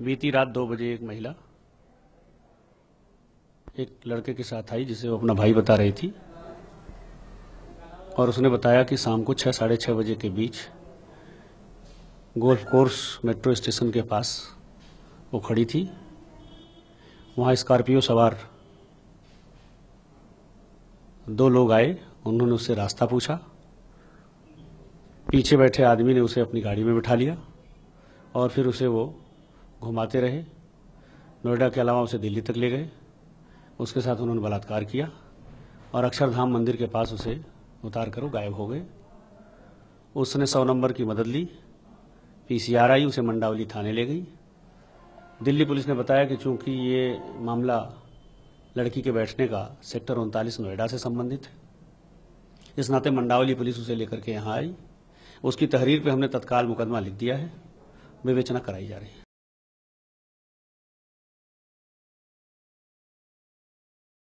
बीती रात 2 बजे एक महिला एक लड़के के साथ आई जिसे वो अपना भाई बता रही थी और उसने बताया कि शाम को 6 साढ़े 6 बजे के बीच गोल्फ कोर्स मेट्रो स्टेशन के पास वो खड़ी थी। वहाँ स्कॉर्पियो सवार 2 लोग आए। उन्होंने उससे रास्ता पूछा। पीछे बैठे आदमी ने उसे अपनी गाड़ी में बिठा लिया और फिर उसे वो घुमाते रहे। नोएडा के अलावा उसे दिल्ली तक ले गए। उसके साथ उन्होंने बलात्कार किया और अक्षरधाम मंदिर के पास उसे उतार कर वो गायब हो गए। उसने 100 नंबर की मदद ली। पीसीआर आई, उसे मंडावली थाने ले गई। दिल्ली पुलिस ने बताया कि चूंकि ये मामला लड़की के बैठने का सेक्टर 39 नोएडा से संबंधित है, इस नाते मंडावली पुलिस उसे लेकर के यहाँ आई। उसकी तहरीर पे हमने तत्काल मुकदमा लिख दिया है। विवेचना कराई जा रही है।